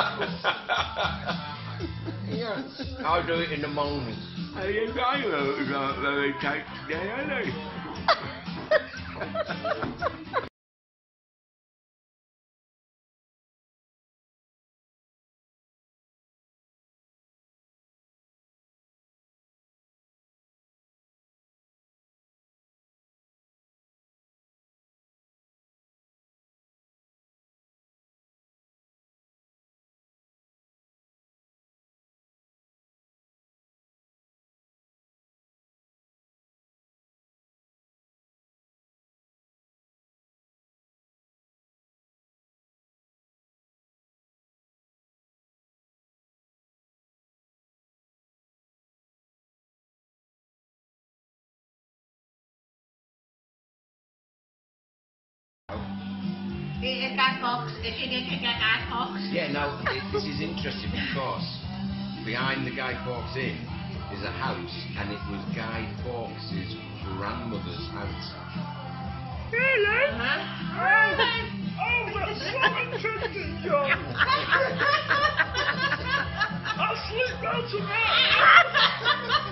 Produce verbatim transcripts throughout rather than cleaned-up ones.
Yes, I'll do it in the morning. Hey, you guys are very tight today, aren't they? Here's Guy Fawkes, if you need to get Guy Fawkes. Yeah, no, it, this is interesting because behind the Guy Fawkes Inn is a house, and it was Guy Fawkes' grandmother's house. Really? Uh-huh. Oh, oh, that's so interesting, John. I'll sleep well tonight.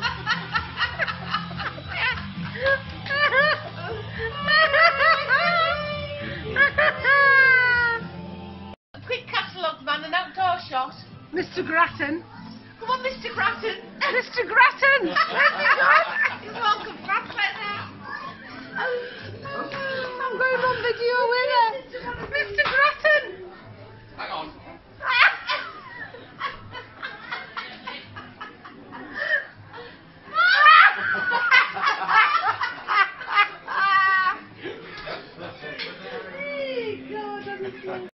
A quick catalogue man, an outdoor shot. Mister Grattan. Come on, Mister Grattan. Mister Grattan! He's welcome back like that. I'm going on video with her.